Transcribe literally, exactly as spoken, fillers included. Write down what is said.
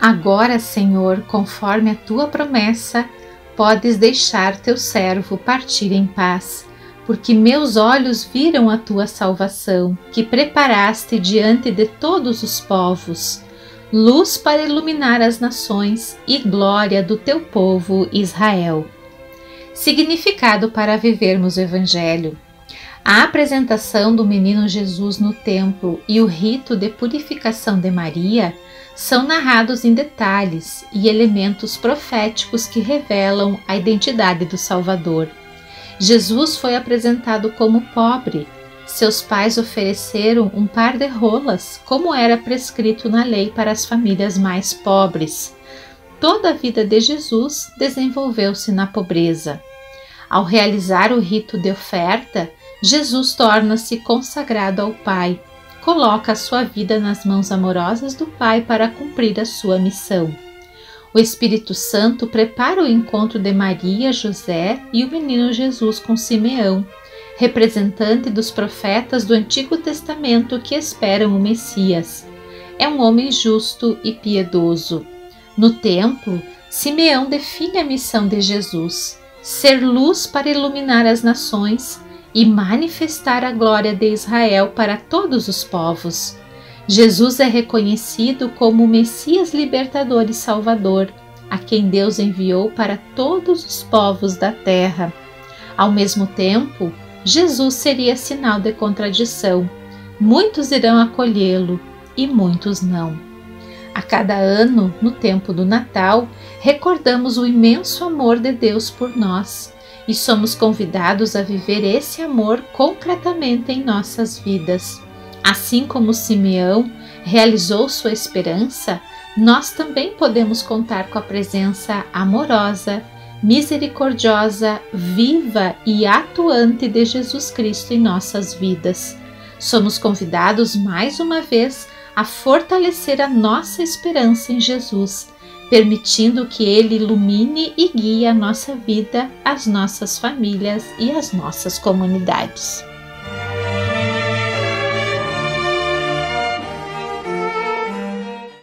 Agora, Senhor, conforme a tua promessa, podes deixar teu servo partir em paz, porque meus olhos viram a tua salvação, que preparaste diante de todos os povos, luz para iluminar as nações e glória do teu povo Israel. Significado para vivermos o Evangelho. A apresentação do menino Jesus no templo e o rito de purificação de Maria são narrados em detalhes e elementos proféticos que revelam a identidade do Salvador. Jesus foi apresentado como pobre. Seus pais ofereceram um par de rolas, como era prescrito na lei para as famílias mais pobres. Toda a vida de Jesus desenvolveu-se na pobreza. Ao realizar o rito de oferta, Jesus torna-se consagrado ao Pai, coloca a sua vida nas mãos amorosas do Pai para cumprir a sua missão. O Espírito Santo prepara o encontro de Maria, José e o menino Jesus com Simeão, representante dos profetas do Antigo Testamento que esperam o Messias. É um homem justo e piedoso. No templo, Simeão define a missão de Jesus: ser luz para iluminar as nações e manifestar a glória de Israel para todos os povos. Jesus é reconhecido como o Messias libertador e salvador, a quem Deus enviou para todos os povos da terra. Ao mesmo tempo, Jesus seria sinal de contradição. Muitos irão acolhê-lo e muitos não. A cada ano, no tempo do Natal, recordamos o imenso amor de Deus por nós e somos convidados a viver esse amor concretamente em nossas vidas. Assim como Simeão realizou sua esperança, nós também podemos contar com a presença amorosa, misericordiosa, viva e atuante de Jesus Cristo em nossas vidas. Somos convidados mais uma vez a fortalecer a nossa esperança em Jesus, permitindo que Ele ilumine e guie a nossa vida, as nossas famílias e as nossas comunidades.